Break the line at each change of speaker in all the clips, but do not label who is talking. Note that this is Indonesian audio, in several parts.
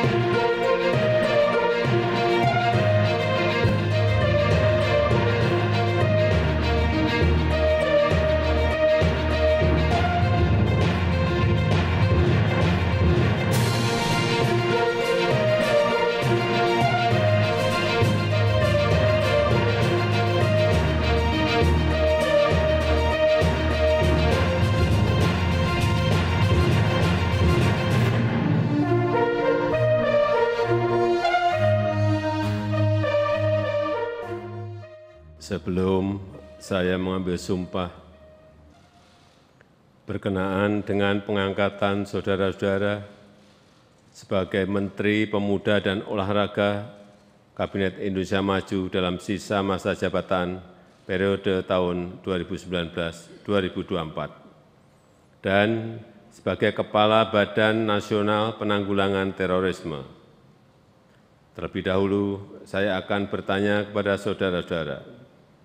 Sebelum saya mengambil sumpah berkenaan dengan pengangkatan saudara-saudara sebagai Menteri Pemuda dan Olahraga Kabinet Indonesia Maju dalam sisa masa jabatan periode tahun 2019-2024 dan sebagai Kepala Badan Nasional Penanggulangan Terorisme. Terlebih dahulu, saya akan bertanya kepada saudara-saudara,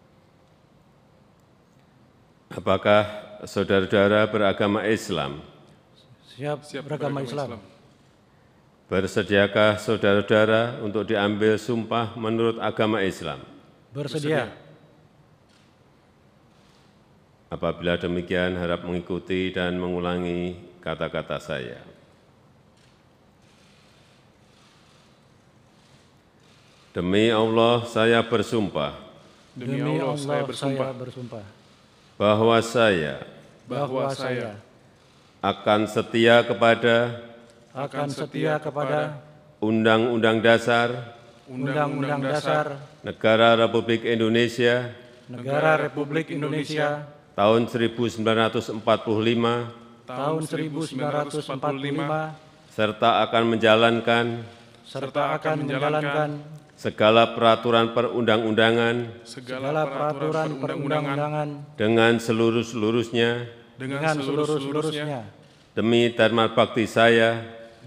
apakah saudara-saudara beragama Islam?
Siap beragama Islam.
Bersediakah saudara-saudara untuk diambil sumpah menurut agama Islam?
Bersedia.
Apabila demikian, harap mengikuti dan mengulangi kata-kata saya. Demi Allah, saya bersumpah.
Demi Allah, saya bersumpah.
Bahwa saya akan setia kepada Undang-Undang Dasar Negara Republik Indonesia tahun 1945 serta akan menjalankan segala peraturan perundang-undangan dengan seluruh-seluruhnya demi dharma bakti saya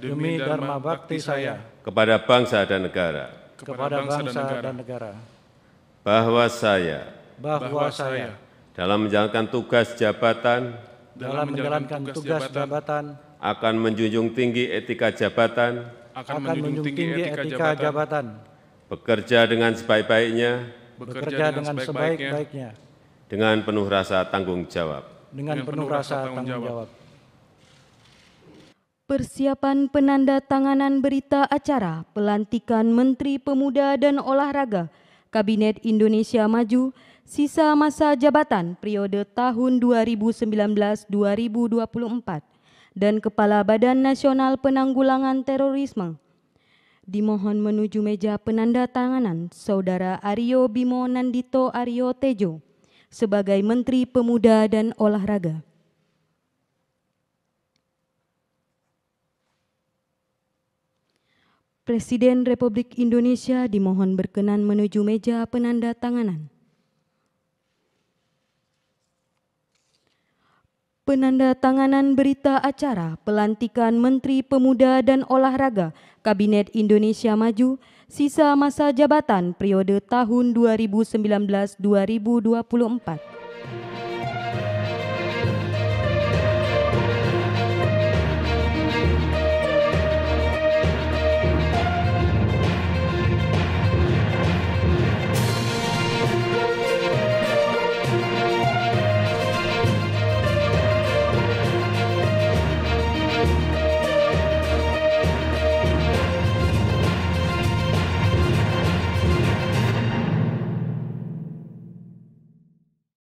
kepada bangsa dan negara. Bahwa saya dalam menjalankan tugas jabatan akan menjunjung tinggi etika jabatan, bekerja dengan sebaik-baiknya, dengan penuh rasa tanggung jawab.
Persiapan penandatanganan berita acara pelantikan Menteri Pemuda dan Olahraga Kabinet Indonesia Maju sisa masa jabatan periode tahun 2019-2024 dan Kepala Badan Nasional Penanggulangan Terorisme. Dimohon menuju meja penandatanganan Saudara Aryo Bimo Nandito Aryo Tejo sebagai Menteri Pemuda dan Olahraga. Presiden Republik Indonesia dimohon berkenan menuju meja penandatanganan. Penandatanganan berita acara pelantikan Menteri Pemuda dan Olahraga Kabinet Indonesia Maju sisa masa jabatan periode tahun 2019-2024.